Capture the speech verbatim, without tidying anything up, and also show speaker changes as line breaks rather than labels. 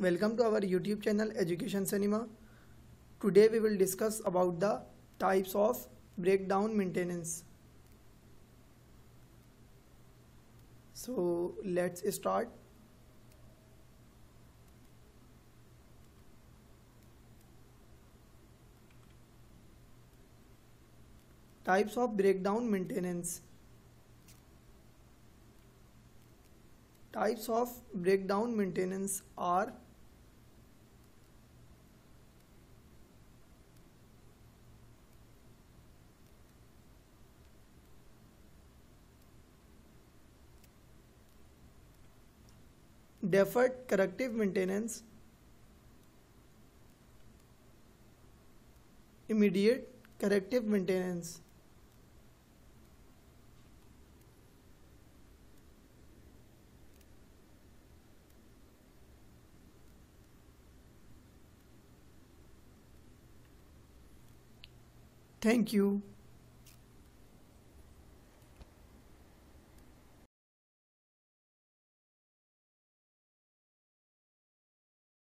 Welcome to our YouTube channel Education Cinema. Today we will discuss about the types of breakdown maintenance. So let's start. Types of breakdown maintenance. Types of breakdown maintenance are deferred corrective maintenance, immediate corrective maintenance. Thank you.